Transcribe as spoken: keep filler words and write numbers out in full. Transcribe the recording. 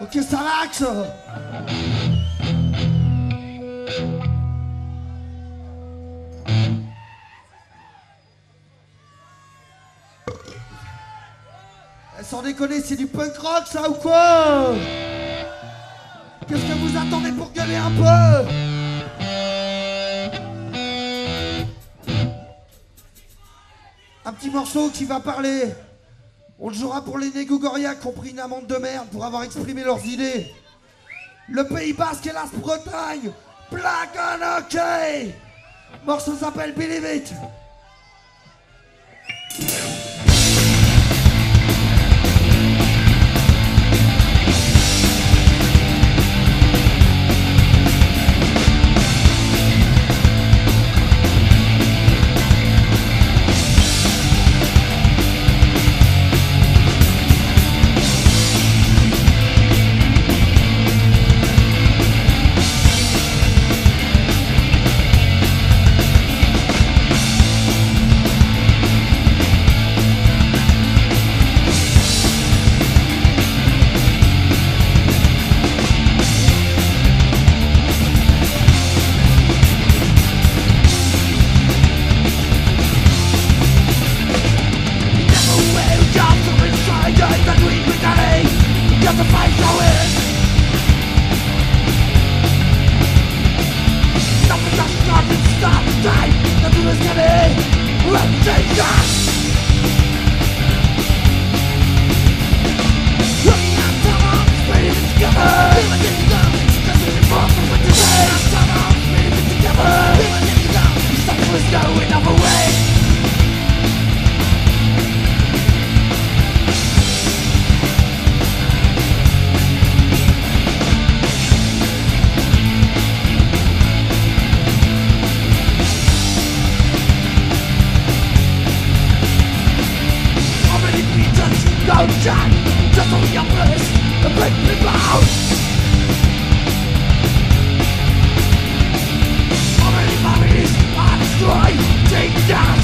Ok, ça l'axe. Eh, sans déconner, c'est du punk rock ça ou quoi? Qu'est-ce que vous attendez pour gueuler un peu? Un petit morceau qui va parler. On le jouera pour les négogoriaques qui ont pris une amende de merde pour avoir exprimé leurs idées. Le Pays Basque et la Bretagne. Black and OK. Le morceau s'appelle Believe It. Just on your place, break me down. How many families are destroyed? Take down.